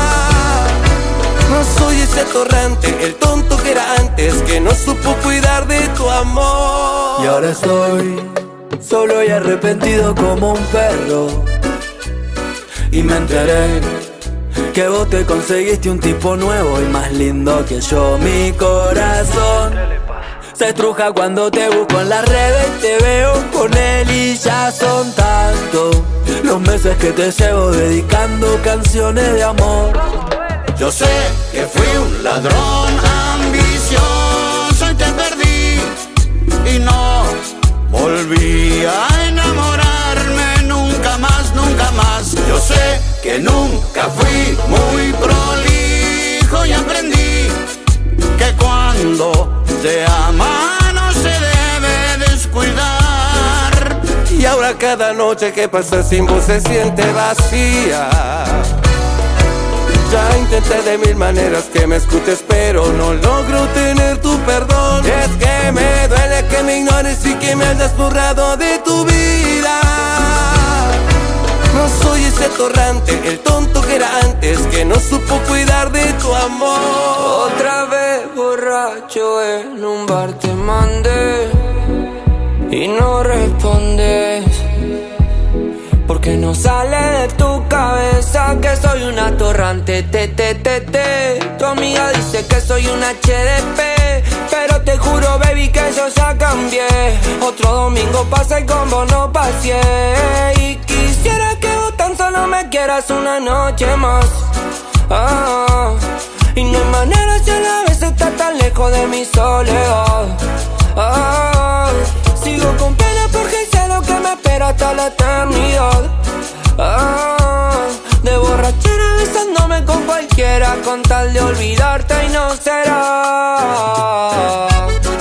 No soy ese atorrante, el tonto que era antes, que no supo cuidar de tu amor. Y ahora estoy solo y arrepentido como un perro. Y me enteré que vos te conseguiste un tipo nuevo y más lindo que yo. Mi corazón se estruja cuando te busco en las redes y te veo con él, y ya son tantos los meses que te llevo dedicando canciones de amor. Yo sé que fui un ladrón ambicioso y te perdí, y no volví a enamorarme nunca más, nunca más. Yo sé que nunca fui muy prolijo y aprendí que cuando se ama no se debe descuidar. Y ahora cada noche que pasa sin vos se siente vacía. Ya intenté de mil maneras que me escuches, pero no logro tener tu perdón. Es que me duele que me ignores y que me hayas borrado de tu vida. No soy ese atorrante, el tonto que era antes, que no supo cuidar de tu amor. Otra vez borracho en un bar te mandé y no respondes, porque no sale de tu cabeza que soy un atorrante. Tu amiga dice que soy un HDP, pero te juro, baby, que yo ya cambié. Otro domingo pasa y con vos no pasé, y quisiera que vos tan solo me quieras una noche más. Y no hay manera si a la vez estás tan lejos de mi soledad. Sigo con pena porque sé lo que me espera hasta la eternidad. De borrachera besándome con cualquiera con tal de olvidarte y no será.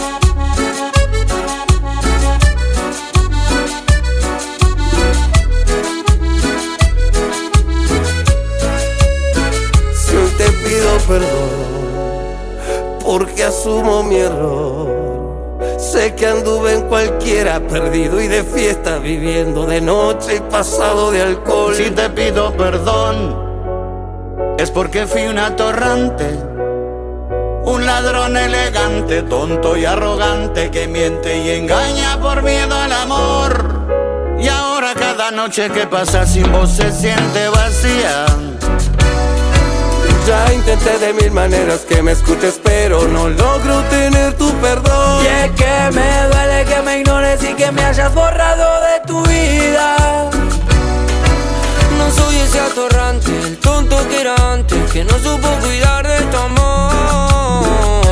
Si hoy te pido perdón porque asumo mi error, sé que anduve en cualquiera, perdido y de fiesta, viviendo de noche y pasado de alcohol. Si te pido perdón es porque fui un atorrante, un ladrón elegante, tonto y arrogante, que miente y engaña por miedo al amor. Y ahora cada noche que pasa sin vos se siente vacía. Ya intenté de mil maneras que me escuches, pero no logro tener tu perdón. Y es que me duele que me ignores y que me hayas borrado de tu vida. No soy ese atorrante, el tonto que era antes, que no supo cuidar de tu amor.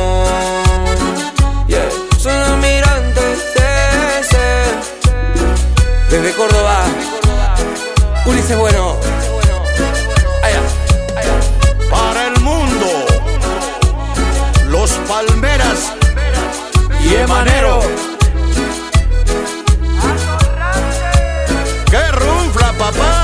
Soy un almirante, desde Córdoba, Ulises Bueno. Para el mundo, Los Palmeras y Emanero. ¡Qué runfla, papá!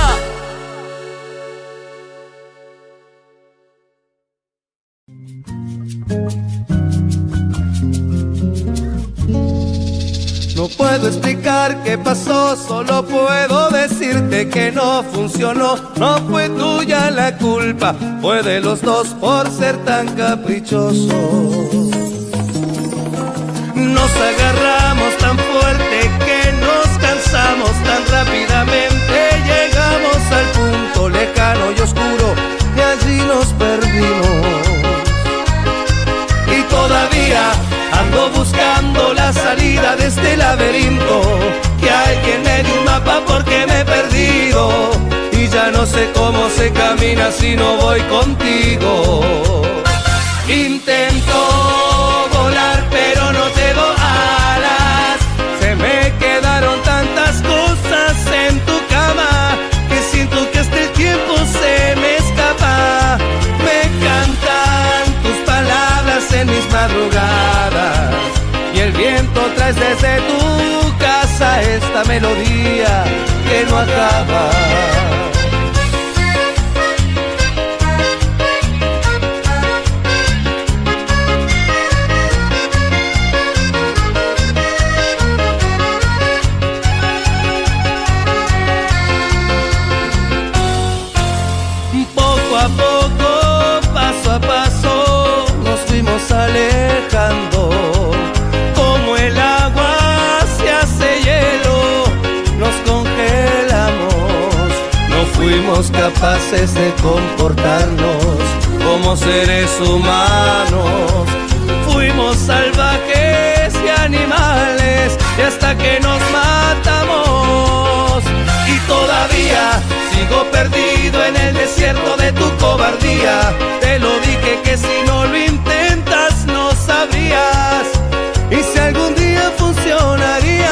No puedo explicar qué pasó, solo puedo decirte que no funcionó. No fue tuya la culpa, fue de los dos por ser tan caprichosos. Nos agarramos tan fuerte que nos cansamos tan rápidamente. Llegamos al punto lejano y oscuro y allí nos perdimos. Y todavía ando buscando la salida de este laberinto, que alguien me dé un mapa porque me he perdido y ya no sé cómo se camina si no voy contigo. Intento volar pero no tengo alas, se me quedaron tantas cosas en tu cama que siento que hasta el tiempo se me escapa. Me cantan tus palabras en mis madrugadas y el viento trae desde tu casa esta melodía que no acaba. Poco a poco, paso a paso, nos fuimos alejando. Como el agua se hace hielo fuimos capaces de comportarnos como seres humanos. Fuimos salvajes y animales, y hasta que nos matamos. Y todavía sigo perdido en el desierto de tu cobardía. Te lo dije que si no lo intentas no sabrías, y si algún día funcionaría.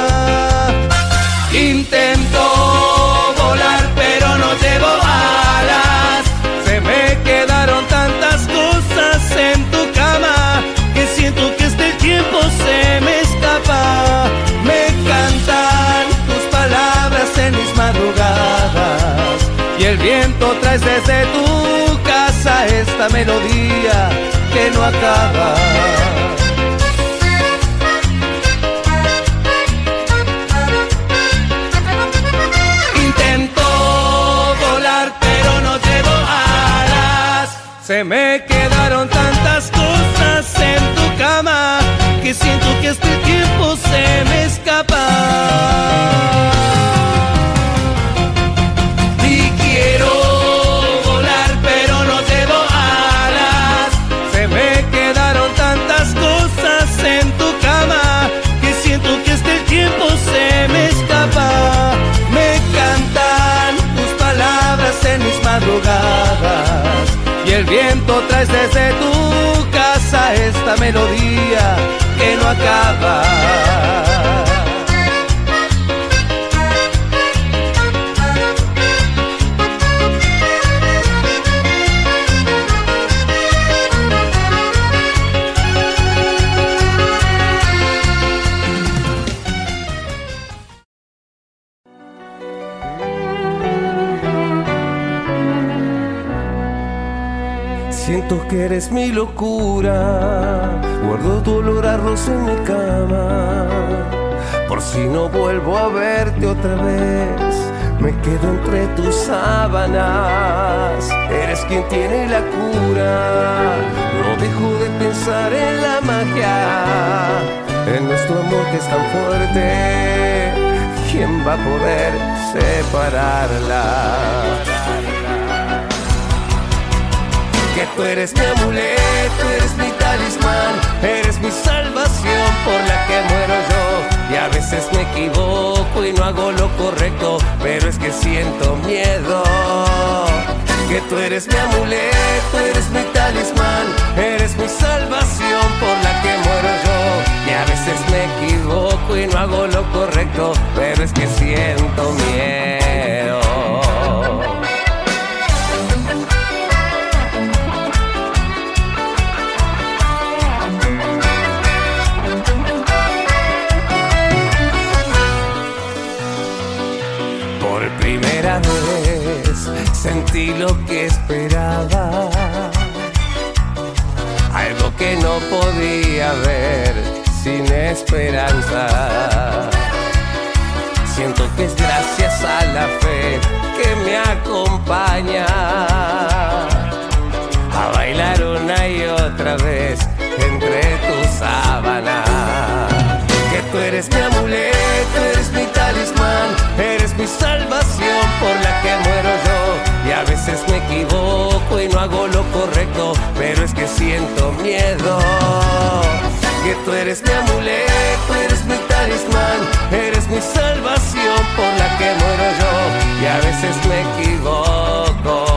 Intento volar pero no llevo alas. Se me quedaron tantas cosas en tu cama que siento que este tiempo se me escapa. Me cantan tus palabras en mis madrugadas, y el viento trae desde tu casa esta melodía que no acaba. Se me quedaron tantas cosas en tu cama que siento que este tiempo se me escapa. Y quiero volar pero no llevo alas. Se me quedaron tantas cosas en tu cama que siento que este tiempo se me escapa. Me cantan tus palabras en mis madrugadas, y el viento trae desde tu casa esta melodía que no acaba. Siento que eres mi locura, guardo tu olor a rosa en mi cama. Por si no vuelvo a verte otra vez, me quedo entre tus sábanas. Eres quien tiene la cura, no dejo de pensar en la magia, en nuestro amor que es tan fuerte. ¿Quién va a poder separarla? Que tú eres mi amuleto, eres mi talismán, eres mi salvación por la que muero yo. Y a veces me equivoco y no hago lo correcto, pero es que siento miedo. Que tú eres mi amuleto, eres mi talismán, eres mi salvación por la que muero yo. Y a veces me equivoco y no hago lo correcto, pero es que siento miedo. Primera vez sentí lo que esperaba, algo que no podía ver sin esperanza. Siento que es gracias a la fe que me acompaña a bailar una y otra vez entre tus sábanas. Que tú eres mi amuleto, eres mi talismán, eres mi salvación por la que muero yo. Y a veces me equivoco y no hago lo correcto, pero es que siento miedo. Que tú eres mi amuleto, eres mi talismán, eres mi salvación por la que muero yo. Y a veces me equivoco.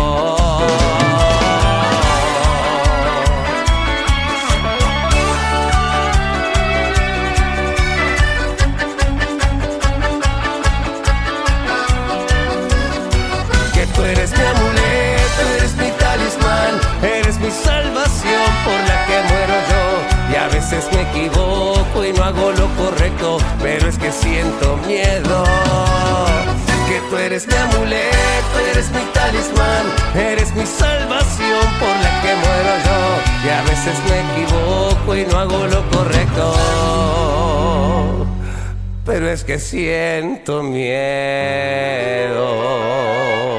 Tú eres mi amuleto, eres mi talismán, eres mi salvación por la que muero yo. Y a veces me equivoco y no hago lo correcto, pero es que siento miedo. Que tú eres mi amuleto, eres mi talismán, eres mi salvación por la que muero yo. Y a veces me equivoco y no hago lo correcto, pero es que siento miedo.